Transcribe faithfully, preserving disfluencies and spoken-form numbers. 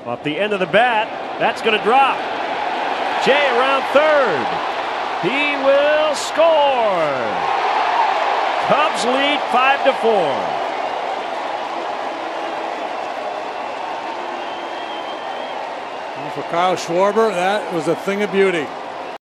Off the end of the bat, that's going to drop. Jay around third. He will score. Cubs lead five to four. For Kyle Schwarber, that was a thing of beauty.